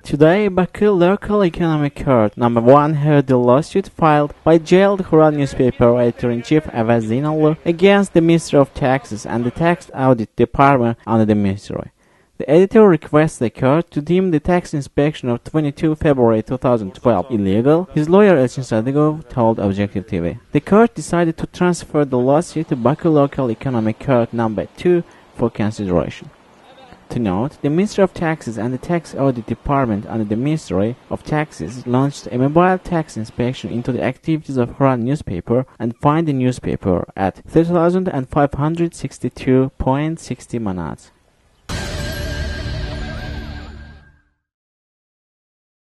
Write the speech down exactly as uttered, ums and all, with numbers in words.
Today, Baku Local Economic Court number one heard the lawsuit filed by jailed Xural newspaper editor-in-chief Avaz Zeynalli against the Ministry of Taxes and the Tax Audit Department under the Ministry. The editor requests the court to deem the tax inspection of twenty-second of February two thousand twelve illegal, his lawyer Elchin Sadigov told Objective T V. The court decided to transfer the lawsuit to Baku Local Economic Court number two for consideration. To note, the Ministry of Taxes and the Tax Audit Department under the Ministry of Taxes launched a mobile tax inspection into the activities of Xural newspaper and fined the newspaper at thirty thousand five hundred sixty-two point six zero manats.